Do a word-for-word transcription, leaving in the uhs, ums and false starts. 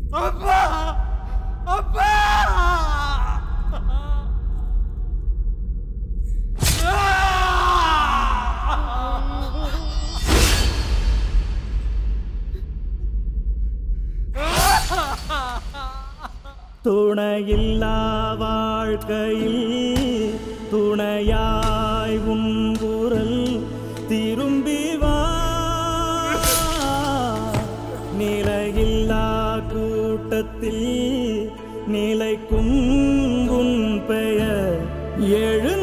அப்பா அப்பா துணையில்லா வாழ்க்கையில் துணையாய் உன் குரல் திரும்பி வா நிலையில்லா கூட்டத்தில் நிலைக்கும் உன் பெயர் எழு